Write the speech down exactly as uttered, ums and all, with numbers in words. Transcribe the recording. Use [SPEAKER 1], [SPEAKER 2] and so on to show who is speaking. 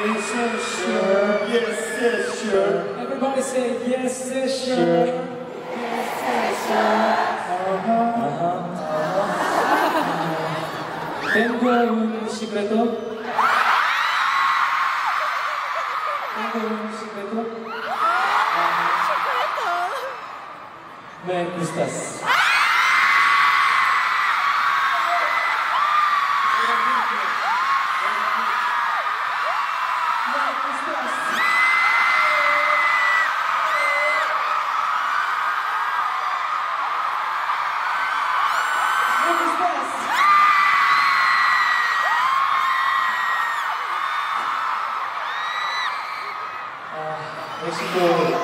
[SPEAKER 1] Yes, yes, sure. Yes, yes, sure. Everybody say yes, yes, sure. Yes, yes, sure. Uh-huh. Uh-huh. Tengo un secreto. Tengo un secreto. Me gustas. Mexico.